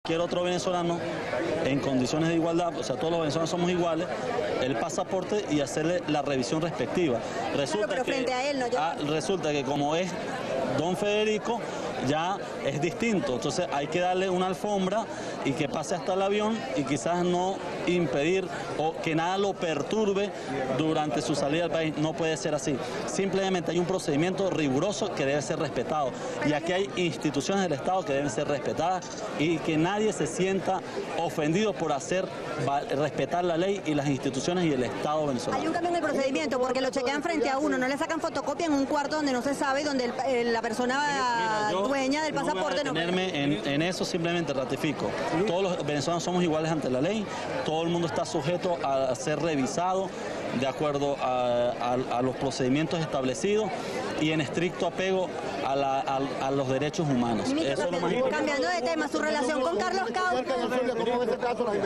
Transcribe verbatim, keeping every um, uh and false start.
Cualquier otro venezolano en condiciones de igualdad, o sea, todos los venezolanos somos iguales, el pasaporte y hacerle la revisión respectiva. Resulta claro, pero que, frente a él no yo... ah, resulta que como es don Federico, ya es distinto, entonces hay que darle una alfombra y que pase hasta el avión y quizás no impedir o que nada lo perturbe durante su salida del país. No puede ser así. Simplemente hay un procedimiento riguroso que debe ser respetado y aquí hay instituciones del Estado que deben ser respetadas y que nadie se sienta ofendido por hacer respetar la ley y las instituciones y el Estado venezolano. Hay un cambio en el procedimiento porque lo chequean frente a uno, no le sacan fotocopia en un cuarto donde no se sabe, donde el, el, la persona Mira, yo, dueña del pasaporte no... no puede... en, en eso simplemente ratifico. ¿Sí? Todos los venezolanos somos iguales ante la ley, todo el mundo está sujeto a ser revisado de acuerdo a, a, a los procedimientos establecidos y en estricto apego a, la, a, a los derechos humanos. Eso cambiando, es lo más cambiando de tema, su relación con Carlos Cauca.